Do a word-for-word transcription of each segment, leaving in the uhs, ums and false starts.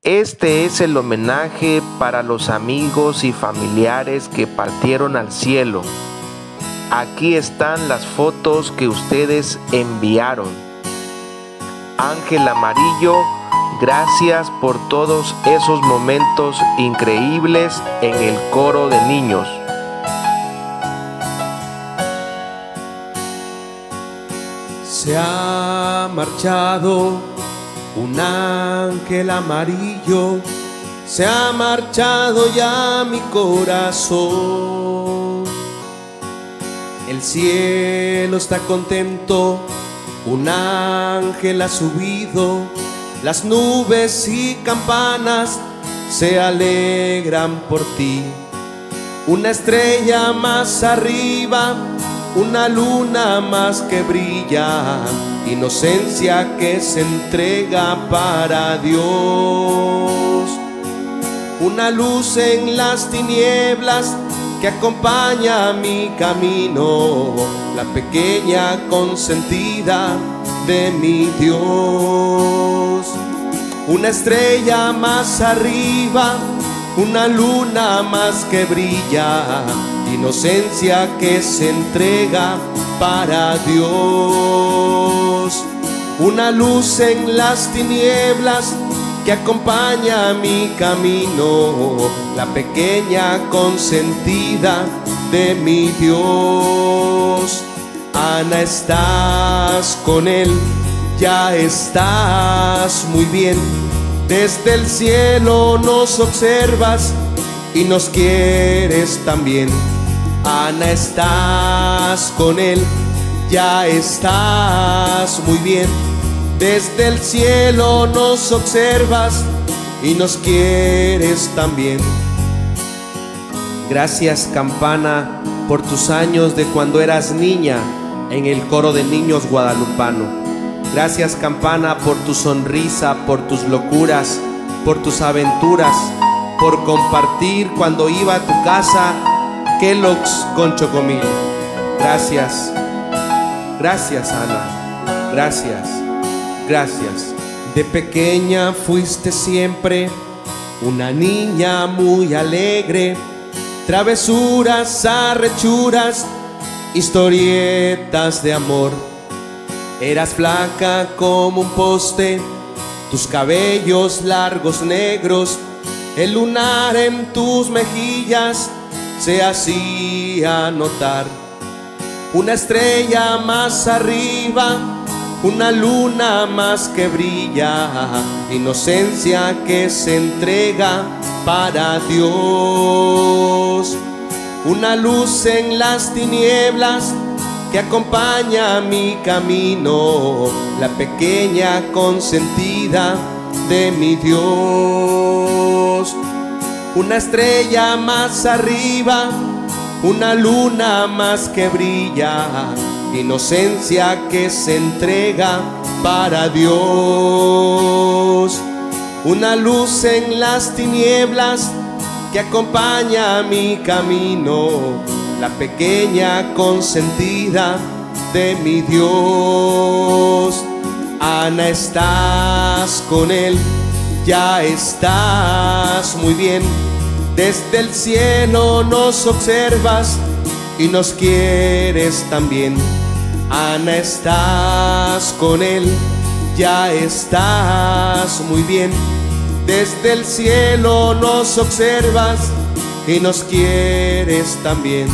Este es el homenaje para los amigos y familiares que partieron al cielo. Aquí están las fotos que ustedes enviaron. Ángel Amarillo, gracias por todos esos momentos increíbles en el coro de niños. Se ha marchado un ángel amarillo, se ha marchado ya mi corazón. El cielo está contento, un ángel ha subido, las nubes y campanas se alegran por ti. Una estrella más arriba, una luna más que brilla, inocencia que se entrega para Dios. Una luz en las tinieblas que acompaña mi camino, la pequeña consentida de mi Dios. Una estrella más arriba, una luna más que brilla, inocencia que se entrega para Dios. Una luz en las tinieblas que acompaña mi camino, la pequeña consentida de mi Dios. Ana, estás con Él, ya estás muy bien. Desde el cielo nos observas y nos quieres también. Ana, estás con Él, ya estás muy bien. Desde el cielo nos observas y nos quieres también. Gracias, campana, por tus años de cuando eras niña en el coro de niños guadalupano. Gracias, campana, por tu sonrisa, por tus locuras, por tus aventuras, por compartir cuando iba a tu casa Kellogg's con chocomil. Gracias, gracias, Ana, gracias, gracias. De pequeña fuiste siempre una niña muy alegre, travesuras, arrechuras, historietas de amor. Eras flaca como un poste, tus cabellos largos negros, el lunar en tus mejillas se hacía notar. Una estrella más arriba, una luna más que brilla, inocencia que se entrega para Dios. Una luz en las tinieblas que acompaña mi camino, la pequeña consentida de mi Dios. Una estrella más arriba, una luna más que brilla, inocencia que se entrega para Dios. Una luz en las tinieblas que acompaña mi camino, la pequeña consentida de mi Dios. Ana, estás con Él, ya estás muy bien. Desde el cielo nos observas y nos quieres también. Ana, estás con Él, ya estás muy bien. Desde el cielo nos observas y nos quieres también.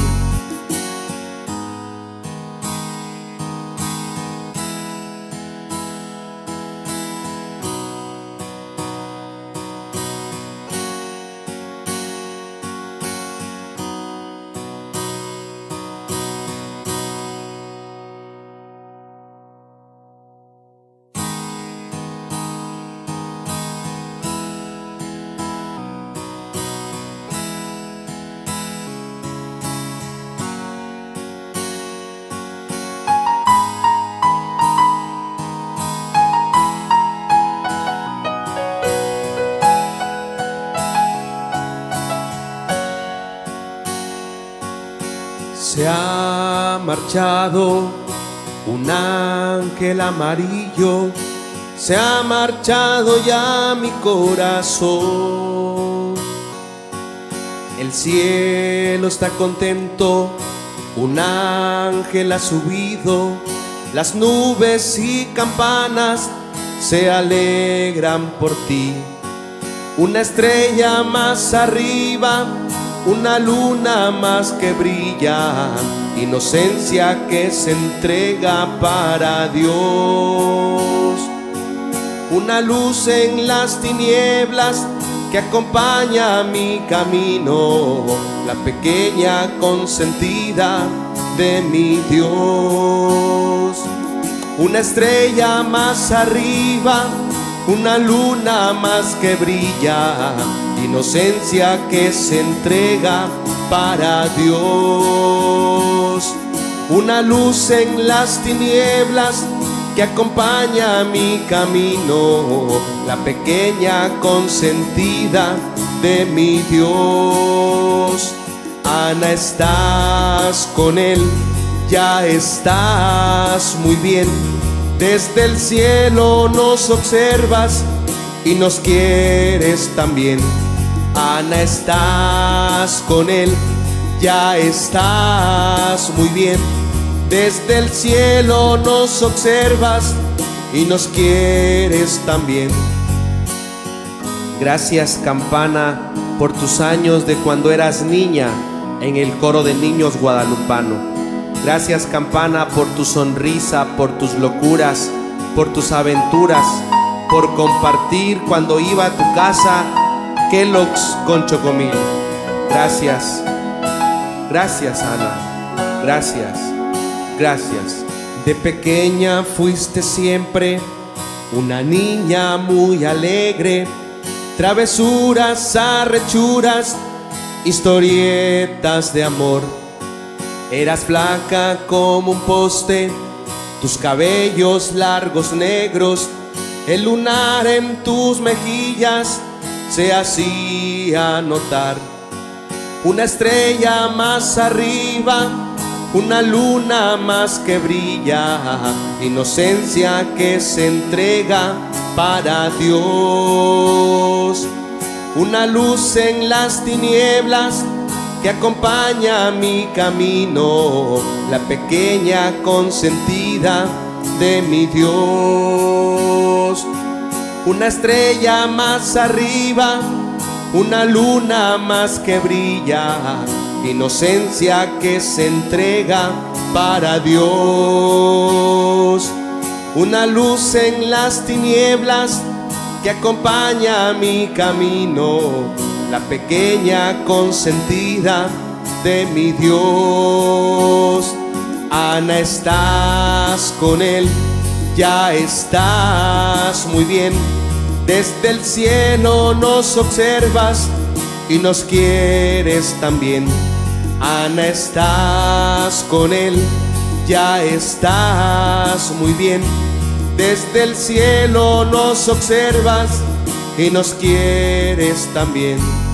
Se ha marchado un ángel amarillo, se ha marchado ya mi corazón. El cielo está contento, un ángel ha subido, las nubes y campanas se alegran por ti. Una estrella más arriba, una luna más que brilla, inocencia que se entrega para Dios. Una luz en las tinieblas que acompaña mi camino, la pequeña consentida de mi Dios. Una estrella más arriba, una luna más que brilla, inocencia que se entrega para Dios. Una luz en las tinieblas que acompaña mi camino, la pequeña consentida de mi Dios. Ana, estás con Él, ya estás muy bien. Desde el cielo nos observas y nos quieres también. Ana, estás con Él, ya estás muy bien. Desde el cielo nos observas y nos quieres también. Gracias, campana, por tus años de cuando eras niña en el coro de niños guadalupano. Gracias, campana, por tu sonrisa, por tus locuras, por tus aventuras, por compartir cuando iba a tu casa Kellogg's con chocomil. Gracias, gracias, Ana, gracias, gracias. De pequeña fuiste siempre una niña muy alegre, travesuras, arrechuras, historietas de amor. Eras flaca como un poste, tus cabellos largos negros, el lunar en tus mejillas se hacía notar. Una estrella más arriba, una luna más que brilla, inocencia que se entrega para Dios. Una luz en las tinieblas que acompaña mi camino, la pequeña consentida de mi Dios. Una estrella más arriba, una luna más que brilla, inocencia que se entrega para Dios. Una luz en las tinieblas que acompaña mi camino, la pequeña consentida de mi Dios. Ana, estás con Él, ya estás muy bien. Desde el cielo nos observas y nos quieres también. Ana, estás con Él, ya estás muy bien. Desde el cielo nos observas y nos quieres también.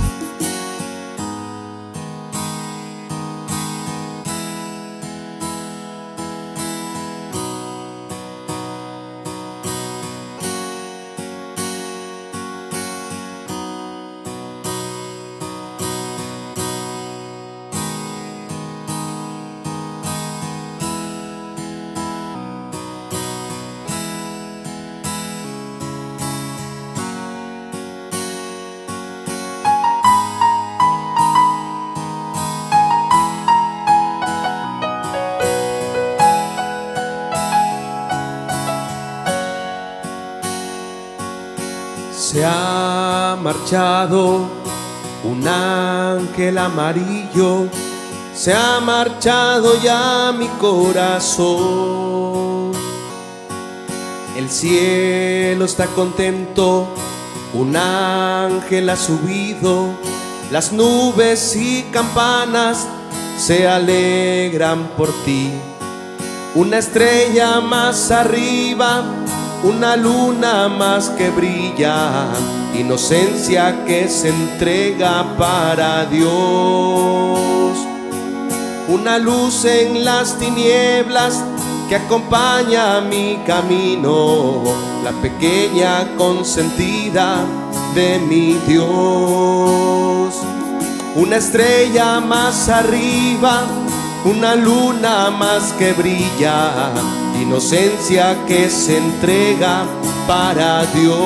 Se ha marchado un ángel amarillo, se ha marchado ya mi corazón. El cielo está contento, un ángel ha subido, las nubes y campanas se alegran por ti. Una estrella más arriba, una luna más que brilla, inocencia que se entrega para Dios. Una luz en las tinieblas que acompaña mi camino, la pequeña consentida de mi Dios. Una estrella más arriba, una luna más que brilla, inocencia que se entrega para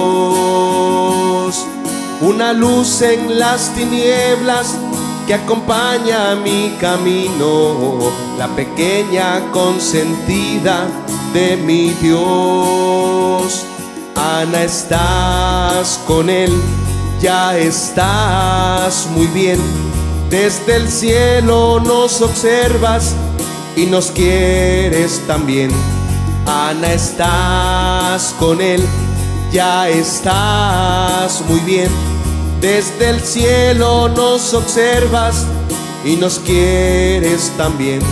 Dios. Una luz en las tinieblas que acompaña mi camino, la pequeña consentida de mi Dios. Ana, estás con Él, ya estás muy bien. Desde el cielo nos observas y nos quieres también. Ana, estás con Él, ya estás muy bien. Desde el cielo nos observas y nos quieres también.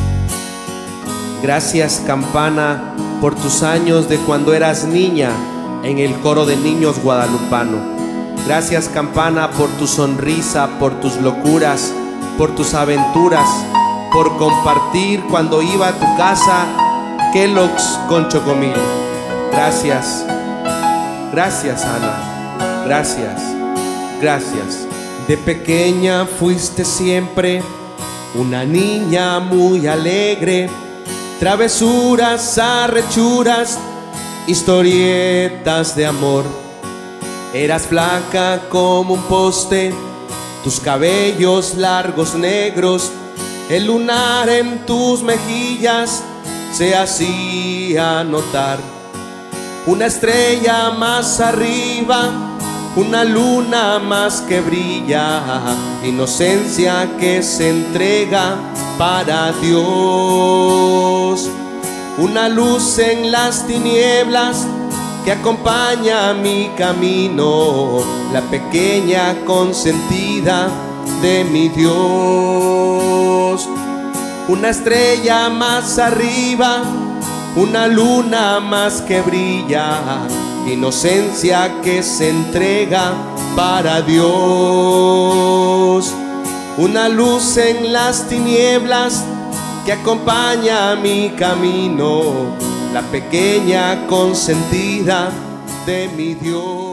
Gracias, campana, por tus años de cuando eras niña en el coro de niños guadalupano. Gracias, campana, por tu sonrisa, por tus locuras, por tus aventuras, por compartir cuando iba a tu casa Kellogg's con chocomil. Gracias, gracias, Ana, gracias, gracias. De pequeña fuiste siempre una niña muy alegre, travesuras, arrechuras, historietas de amor. Eras flaca como un poste, tus cabellos largos negros, el lunar en tus mejillas se hacía notar. Una estrella más arriba, una luna más que brilla, inocencia que se entrega para Dios. Una luz en las tinieblas que acompaña mi camino, la pequeña consentida de mi Dios. Una estrella más arriba, una luna más que brilla, inocencia que se entrega para Dios. Una luz en las tinieblas que acompaña mi camino, la pequeña consentida de mi Dios.